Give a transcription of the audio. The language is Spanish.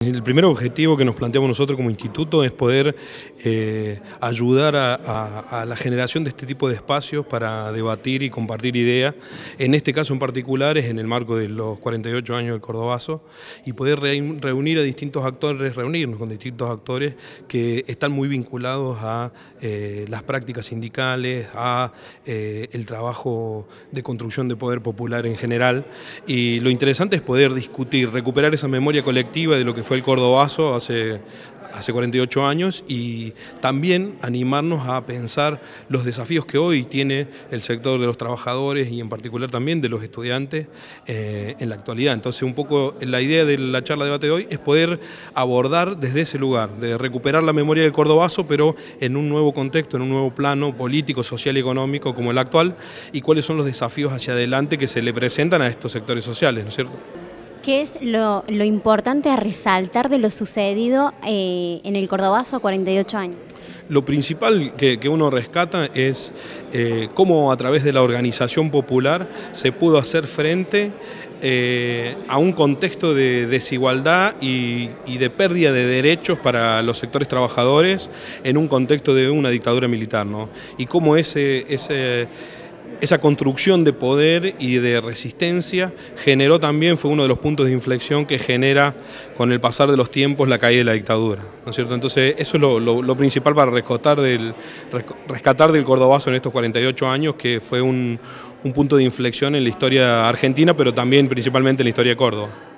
El primer objetivo que nos planteamos nosotros como instituto es poder ayudar a la generación de este tipo de espacios para debatir y compartir ideas. En este caso en particular es en el marco de los 48 años del Cordobazo y poder reunir a distintos actores, reunirnos con distintos actores que están muy vinculados a las prácticas sindicales, a el trabajo de construcción de poder popular en general. Y lo interesante es poder discutir, recuperar esa memoria colectiva de lo que fue el Cordobazo hace 48 años y también animarnos a pensar los desafíos que hoy tiene el sector de los trabajadores y en particular también de los estudiantes en la actualidad. Entonces un poco la idea de la charla de debate de hoy es poder abordar desde ese lugar, de recuperar la memoria del Cordobazo pero en un nuevo contexto, en un nuevo plano político, social y económico como el actual y cuáles son los desafíos hacia adelante que se le presentan a estos sectores sociales, ¿no es cierto? ¿Qué es lo importante a resaltar de lo sucedido en el Cordobazo a 48 años? Lo principal que uno rescata es cómo a través de la organización popular se pudo hacer frente a un contexto de desigualdad y de pérdida de derechos para los sectores trabajadores en un contexto de una dictadura militar, ¿no? Y cómo esa construcción de poder y de resistencia fue uno de los puntos de inflexión que genera con el pasar de los tiempos la caída de la dictadura, ¿no es cierto? Entonces eso es lo principal para rescatar del Cordobazo en estos 48 años, que fue un punto de inflexión en la historia argentina, pero también principalmente en la historia de Córdoba.